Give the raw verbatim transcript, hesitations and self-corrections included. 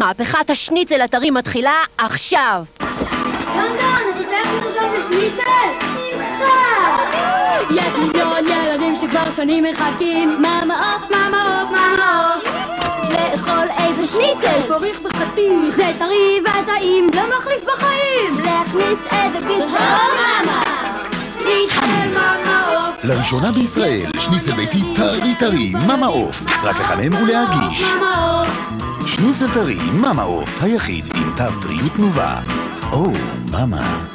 מהפכת השניצל הטרי מתחילה עכשיו. לונדון, אתה צריך לרשום לשניצל? ממך! יש מיליון ילדים שכבר שנים מחכים. מאמה עוף, מאמה עוף, מאמה עוף. לאכול איזה שניצל פוריך וחתיך, זה טרי וטעים, לא מחליף בחיים. להכניס איזה ביטחון מאמה. שניצל מאמה עוף. לראשונה בישראל, שניצל ביתי טרי טרי, מאמה עוף. רק לחמם ולהגיש. מאמה עוף. שניצל טרי, מאמה עוף, היחיד עם תו טריות תנובה. או, מאמה.